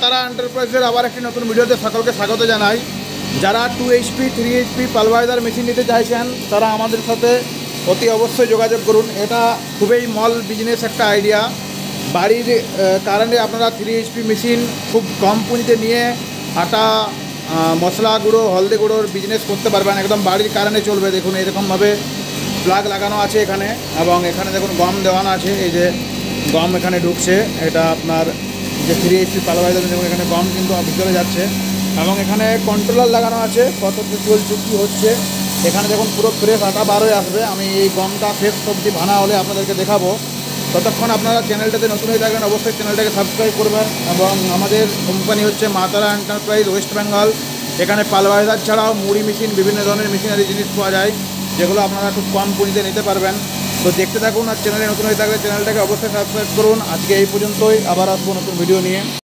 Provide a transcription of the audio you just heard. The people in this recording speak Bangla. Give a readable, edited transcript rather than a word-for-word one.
তারা এন্টারপ্রাইজের আবার একটি নতুন ভিডিওতে সকলকে স্বাগত জানাই। যারা 2 HP 3 HP পালভাইজার মেশিন নিতে চাইছেন তারা আমাদের সাথে অতি অবশ্যই যোগাযোগ করুন। এটা খুবই স্মল বিজনেস একটা আইডিয়া। বাড়ির কারণে আপনারা 3 HP মেশিন খুব কম পুঁজিতে নিয়ে আটা, মশলা গুঁড়ো, হলদি গুঁড়োর বিজনেস করতে পারবেন। একদম বাড়ির কারণে চলবে। দেখুন এরকমভাবে প্লাগ লাগানো আছে এখানে, এবং এখানে দেখুন গম দেওয়ানো আছে। এই যে গম এখানে ঢুকছে, এটা আপনার যে 3 HP পালভাইজার দেখুন এখানে গম কিন্তু ভিতরে যাচ্ছে, এবং এখানে কন্ট্রোলার লাগানো আছে কত কি চলছে কী হচ্ছে। এখানে দেখুন পুরো ফ্রেশ আটা বার হয়ে আসবে। আমি এই গমটা শেষ সবজি ভানা হলে আপনাদেরকে দেখাবো। ততক্ষণ আপনারা চ্যানেলটাতে নতুন হয়ে থাকবেন, অবশ্যই চ্যানেলটাকে সাবস্ক্রাইব করবেন। এবং আমাদের কোম্পানি হচ্ছে মা তারা এন্টারপ্রাইজ, ওয়েস্ট বেঙ্গল। এখানে পালভাইজার ছাড়াও মুড়ি মেশিন, বিভিন্ন ধরনের মেশিনারি জিনিস পাওয়া যায়, যেগুলো আপনারা খুব কম পুঁজিতে নিতে পারবেন। তো দেখতে থাকুন, আর চ্যানেলে নতুন হয়ে থাকলে চ্যানেলটাকে অবশ্যই সাবস্ক্রাইব করুন। আজকে এই পর্যন্তই, আবার আসবো নতুন ভিডিও নিয়ে।